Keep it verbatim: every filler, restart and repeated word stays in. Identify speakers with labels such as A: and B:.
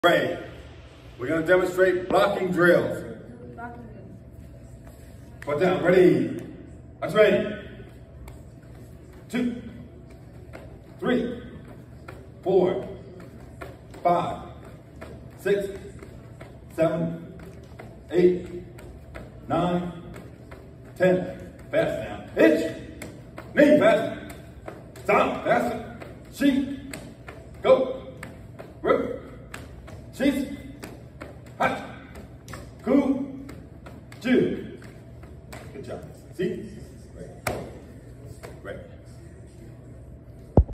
A: Ready. We're going to demonstrate blocking drills. Put down. Ready. That's ready. Two, three, four, five, six, seven, eight, nine, ten. Fast now. Hitch. Knee faster. Stop. Faster. Sheet. Go. Rip. Sheet. Hot. Cool. Two.